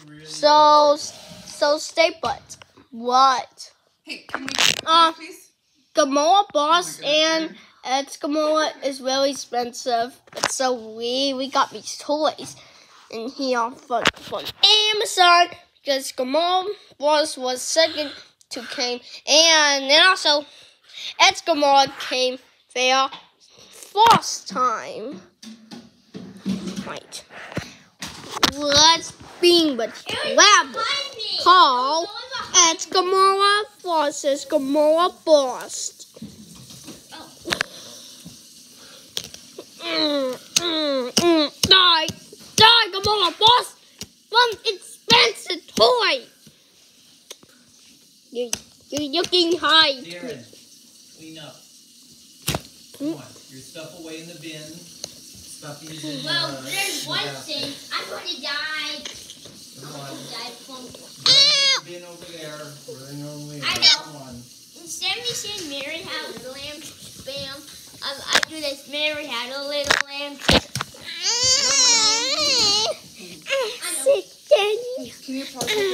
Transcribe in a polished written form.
So stay put. What? Hey, can we please? Gamora Boss and its Gamora is really expensive. But so we got these toys in here from Amazon because Gamora Boss was second to came, and then also its Gamora came there first time. Right. Let's beam the lab call at Gamora versus Gamora Boss. Die, Gamora Boss! One expensive toy! You're looking high. Darren, clean up. Come on, your stuff away in the bin. Stop using there's one thing. I'm going to die. Come on. The bin over there. Where they normally I know. Come on. Instead of me saying Mary had a little lamb, spam, I do this. Mary had a little lamb. Sick, Daddy. Can you pause it?